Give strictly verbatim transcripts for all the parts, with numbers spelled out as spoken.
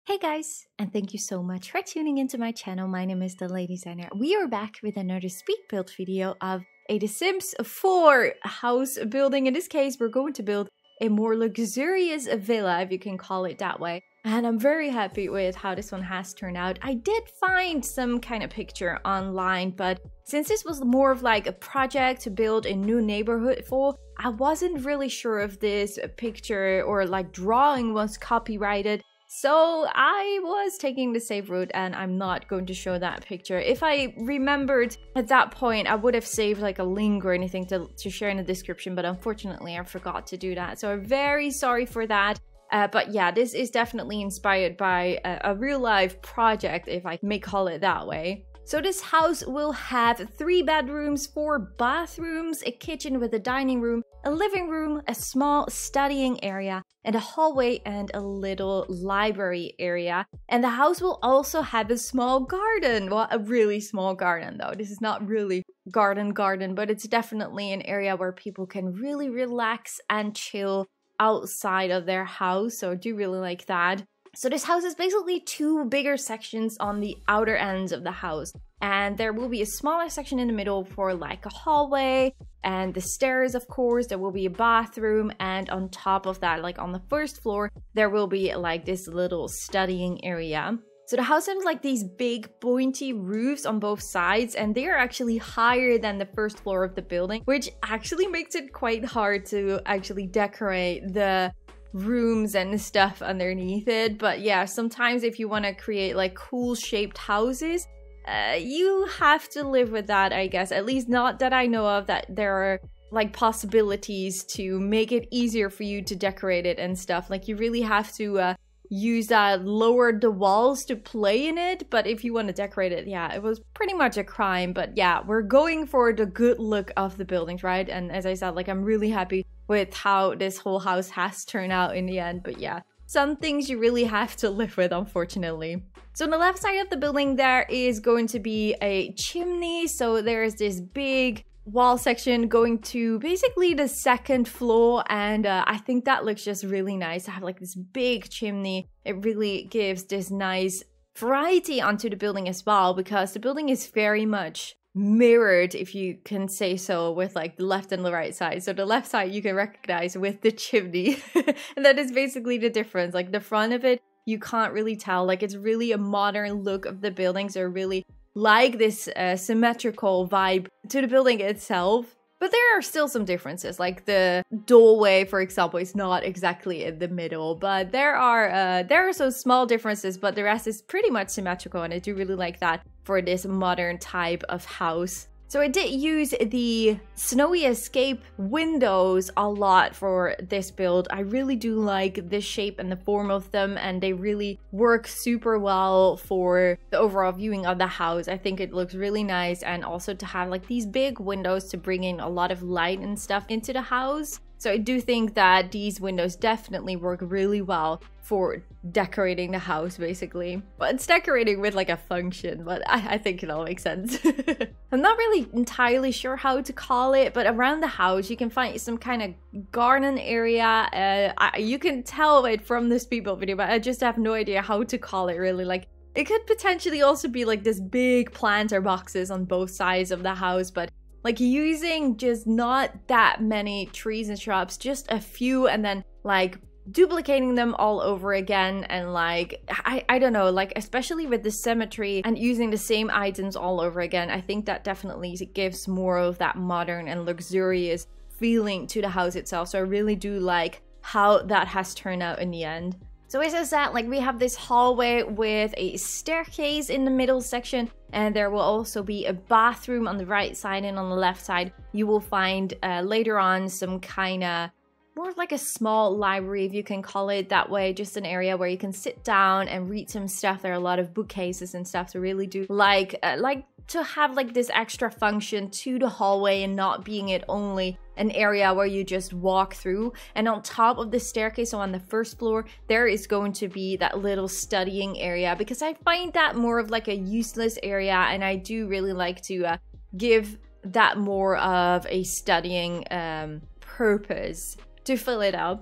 Hey guys, and thank you so much for tuning into my channel. My name is The Lady Designer. We are back with another speed build video of a The Sims four house building. In this case, we're going to build a more luxurious villa, if you can call it that way. And I'm very happy with how this one has turned out. I did find some kind of picture online, but since this was more of like a project to build a new neighborhood for, I wasn't really sure if this picture or like drawing was copyrighted. So I was taking the safe route and I'm not going to show that picture. If I remembered at that point, I would have saved like a link or anything to, to share in the description, but unfortunately I forgot to do that. So I'm very sorry for that. Uh, but yeah, this is definitely inspired by a, a real life project, if I may call it that way. So this house will have three bedrooms, four bathrooms, a kitchen with a dining room, a living room, a small studying area, and a hallway and a little library area. And the house will also have a small garden. Well, a really small garden though. This is not really garden garden, but it's definitely an area where people can really relax and chill outside of their house. So I do really like that. So this house is basically two bigger sections on the outer ends of the house. And there will be a smaller section in the middle for like a hallway and the stairs, of course. There will be a bathroom, and on top of that, like on the first floor, there will be like this little studying area. So the house has like these big pointy roofs on both sides, and they are actually higher than the first floor of the building, which actually makes it quite hard to actually decorate the rooms and stuff underneath it. But yeah, sometimes if you want to create like cool shaped houses, uh, you have to live with that, I guess. At least not that I know of, that there are like possibilities to make it easier for you to decorate it and stuff. Like you really have to uh, use that, lower the walls to play in it. But if you want to decorate it, yeah, it was pretty much a crime. But yeah, we're going for the good look of the buildings, right? And as I said, like I'm really happy with how this whole house has turned out in the end. But yeah, some things you really have to live with, unfortunately. So on the left side of the building, there is going to be a chimney. So there's this big wall section going to basically the second floor, and uh, I think that looks just really nice to have like this big chimney. It really gives this nice variety onto the building as well, because the building is very much mirrored, if you can say so, with like the left and the right side. So the left side you can recognize with the chimney and that is basically the difference. Like the front of it, you can't really tell. Like it's really a modern look of the buildings, are really like this uh, symmetrical vibe to the building itself. But there are still some differences, like the doorway, for example, is not exactly in the middle. But there are uh, there are some small differences, but the rest is pretty much symmetrical, and I do really like that for this modern type of house. So I did use the Snowy Escape windows a lot for this build. I really do like the shape and the form of them, and they really work super well for the overall viewing of the house. I think it looks really nice, and also to have like these big windows to bring in a lot of light and stuff into the house. So I do think that these windows definitely work really well for decorating the house, basically. Well, it's decorating with like a function, but I, I think it all makes sense. I'm not really entirely sure how to call it, but around the house you can find some kind of garden area. Uh, I, you can tell it from this speed build video, but I just have no idea how to call it really. Like it could potentially also be like this big planter boxes on both sides of the house, but like using just not that many trees and shrubs, just a few, and then like duplicating them all over again. And like I, I don't know, like especially with the symmetry and using the same items all over again, I think that definitely gives more of that modern and luxurious feeling to the house itself. So I really do like how that has turned out in the end. So as I said, like we have this hallway with a staircase in the middle section, and there will also be a bathroom on the right side, and on the left side you will find uh, later on some kind of more like a small library, if you can call it that way, just an area where you can sit down and read some stuff. There are a lot of bookcases and stuff, so really do like uh, like to have like this extra function to the hallway and not being it only an area where you just walk through. And on top of the staircase, so on the first floor, there is going to be that little studying area, because I find that more of like a useless area, and I do really like to uh, give that more of a studying um, purpose to fill it up.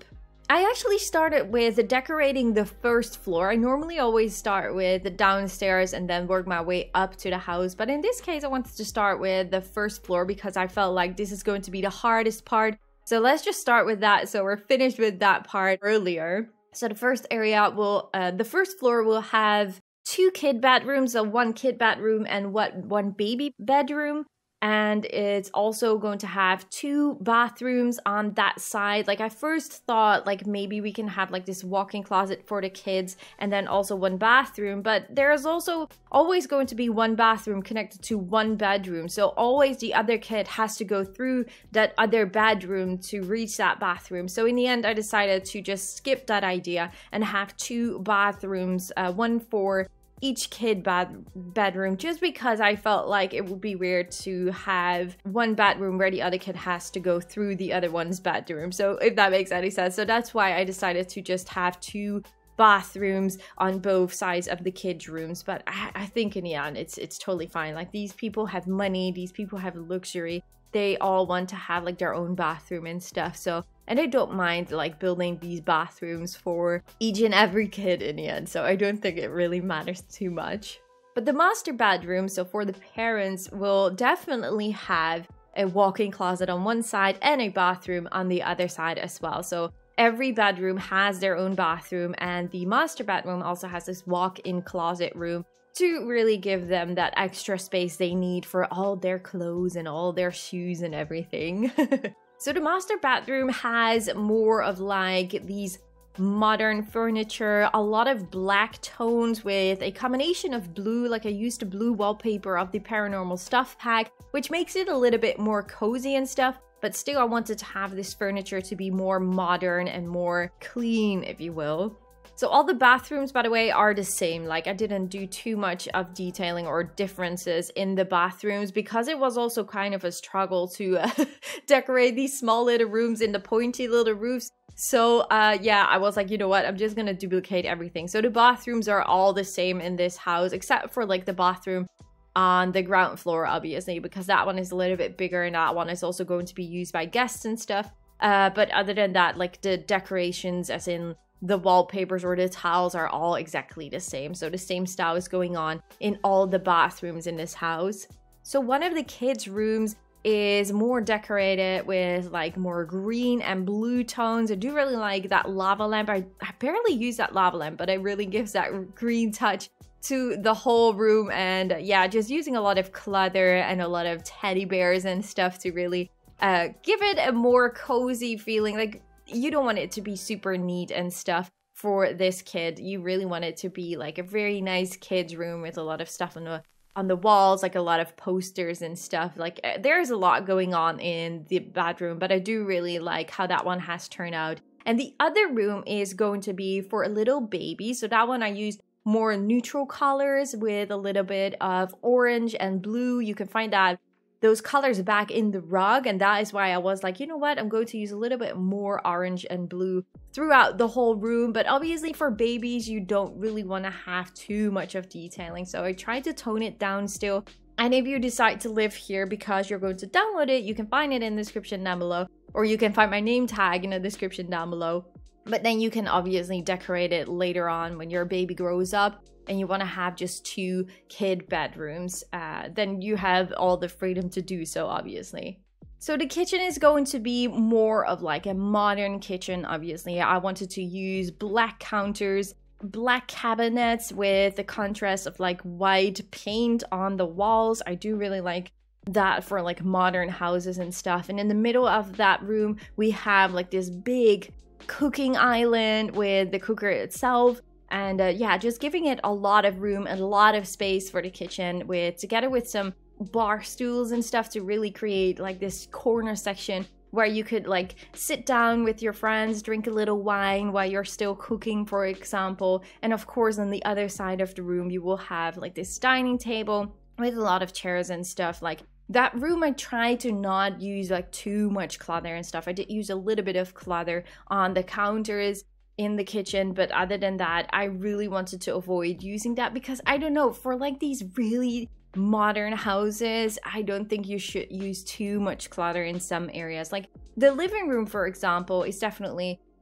I actually started with decorating the first floor. I normally always start with the downstairs and then work my way up to the house. But in this case, I wanted to start with the first floor because I felt like this is going to be the hardest part. So let's just start with that. So we're finished with that part earlier. So the first area will, uh, the first floor will have two kid bedrooms, so one kid bedroom and what one baby bedroom. And it's also going to have two bathrooms on that side. Like I first thought like maybe we can have like this walk-in closet for the kids and then also one bathroom. But there's also always going to be one bathroom connected to one bedroom. So always the other kid has to go through that other bedroom to reach that bathroom. So in the end, I decided to just skip that idea and have two bathrooms, uh, one for each kid bed bedroom, just because I felt like it would be weird to have one bedroom where the other kid has to go through the other one's bedroom. So if that makes any sense. So that's why I decided to just have two bathrooms on both sides of the kids' rooms. But I, I think in the end, it's it's totally fine. Like these people have money, these people have luxury. They all want to have like their own bathroom and stuff. So, and I don't mind like building these bathrooms for each and every kid in the end. So I don't think it really matters too much. But the master bedroom, so for the parents, will definitely have a walk-in closet on one side and a bathroom on the other side as well. So every bedroom has their own bathroom, and the master bedroom also has this walk-in closet room to really give them that extra space they need for all their clothes and all their shoes and everything. So the master bedroom has more of like these modern furniture, a lot of black tones with a combination of blue. Like I used the blue wallpaper of the Paranormal Stuff pack, which makes it a little bit more cozy and stuff. But still, I wanted to have this furniture to be more modern and more clean, if you will. So all the bathrooms, by the way, are the same. Like I didn't do too much of detailing or differences in the bathrooms because it was also kind of a struggle to uh, decorate these small little rooms in the pointy little roofs. So uh, yeah, I was like, you know what, I'm just gonna duplicate everything. So the bathrooms are all the same in this house, except for like the bathroom on the ground floor, obviously, because that one is a little bit bigger and that one is also going to be used by guests and stuff. Uh, but other than that, like the decorations, as in the wallpapers or the tiles, are all exactly the same. So the same style is going on in all the bathrooms in this house. So one of the kids' rooms is more decorated with like more green and blue tones. I do really like that lava lamp. I, I barely use that lava lamp, but it really gives that green touch to the whole room. And yeah, just using a lot of clutter and a lot of teddy bears and stuff to really uh, give it a more cozy feeling. Like, you don't want it to be super neat and stuff for this kid. You really want it to be like a very nice kid's room with a lot of stuff on the on the walls, like a lot of posters and stuff. Like there's a lot going on in the bedroom, but I do really like how that one has turned out. And the other room is going to be for a little baby. So that one I used more neutral colors with a little bit of orange and blue. You can find that those colors back in the rug, and that is why I was like, you know what, I'm going to use a little bit more orange and blue throughout the whole room. But obviously for babies, you don't really want to have too much of detailing, so I tried to tone it down still. And if you decide to live here because you're going to download it, you can find it in the description down below, or you can find my name tag in the description down below. But then you can obviously decorate it later on when your baby grows up and you want to have just two kid bedrooms, uh, then you have all the freedom to do so, obviously. So the kitchen is going to be more of like a modern kitchen, obviously. I wanted to use black counters, black cabinets with the contrast of like white paint on the walls. I do really like that for like modern houses and stuff. And in the middle of that room, we have like this big cooking island with the cooker itself. And uh, yeah, just giving it a lot of room and a lot of space for the kitchen, with together with some bar stools and stuff to really create like this corner section where you could like sit down with your friends, drink a little wine while you're still cooking, for example. And of course, on the other side of the room, you will have like this dining table with a lot of chairs and stuff. Like that room, I tried to not use like too much clutter and stuff. I did use a little bit of clutter on the counters in the kitchen, but other than that, I really wanted to avoid using that because I don't know, for like these really modern houses, I don't think you should use too much clutter in some areas. Like the living room, for example, is definitely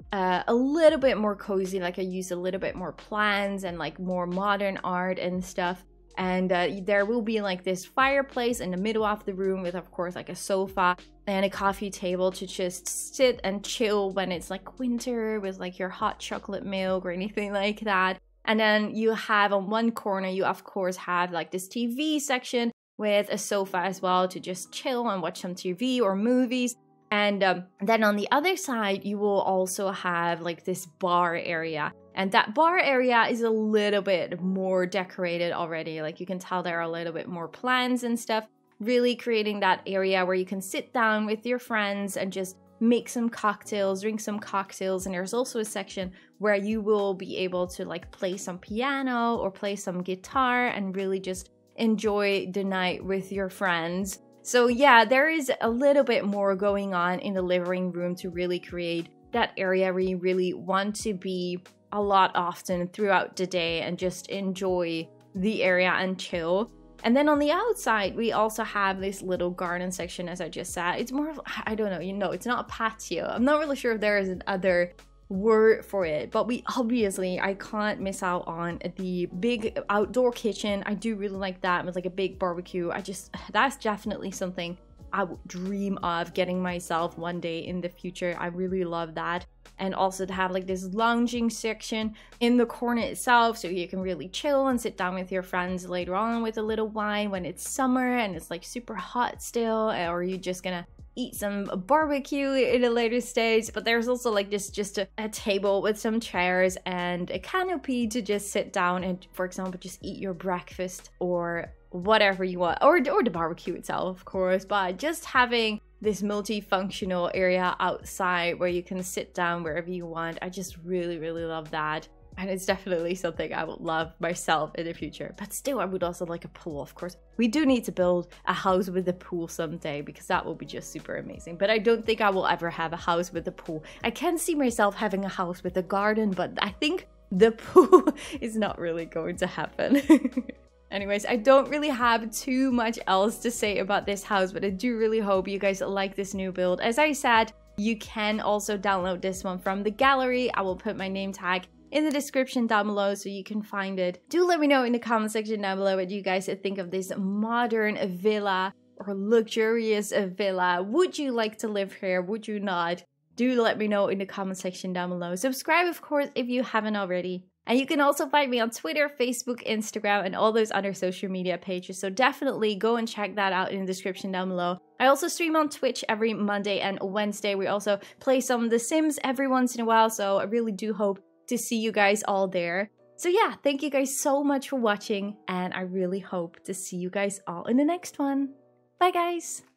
uh, a little bit more cozy. Like I use a little bit more plants and like more modern art and stuff. And uh, there will be like this fireplace in the middle of the room with, of course, like a sofa and a coffee table to just sit and chill when it's like winter with like your hot chocolate milk or anything like that. And then you have on one corner, you of course have like this T V section with a sofa as well to just chill and watch some T V or movies. And um, then on the other side, you will also have like this bar area. And that bar area is a little bit more decorated already. Like you can tell there are a little bit more plants and stuff, really creating that area where you can sit down with your friends and just make some cocktails, drink some cocktails. And there's also a section where you will be able to like play some piano or play some guitar and really just enjoy the night with your friends. So yeah, there is a little bit more going on in the living room to really create that area where you really want to be a lot often throughout the day and just enjoy the area and chill. And then on the outside, we also have this little garden section, as I just said. It's more of, I don't know, you know, it's not a patio. I'm not really sure if there is another word for it, but we obviously, I can't miss out on the big outdoor kitchen. I do really like that with like a big barbecue. I just, that's definitely something I would dream of getting myself one day in the future. I really love that. And also to have like this lounging section in the corner itself, so you can really chill and sit down with your friends later on with a little wine when it's summer and it's like super hot still, or you're just gonna eat some barbecue in a later stage. But there's also like this just a, a table with some chairs and a canopy to just sit down and, for example, just eat your breakfast or whatever you want, or, or the barbecue itself, of course. But just having this multifunctional area outside where you can sit down wherever you want, I just really, really love that. And it's definitely something I would love myself in the future. But still, I would also like a pool, of course. We do need to build a house with a pool someday, because that will be just super amazing. But I don't think I will ever have a house with a pool. I can see myself having a house with a garden, but I think the pool is not really going to happen. Anyways, I don't really have too much else to say about this house, but I do really hope you guys like this new build. As I said, you can also download this one from the gallery. I will put my name tag in the description down below so you can find it. Do let me know in the comment section down below what you guys think of this modern villa or luxurious villa. Would you like to live here? Would you not? Do let me know in the comment section down below. Subscribe, of course, if you haven't already. And you can also find me on Twitter, Facebook, Instagram, and all those other social media pages. So definitely go and check that out in the description down below. I also stream on Twitch every Monday and Wednesday. We also play some The Sims every once in a while. So I really do hope to see you guys all there. So yeah, thank you guys so much for watching. And I really hope to see you guys all in the next one. Bye guys!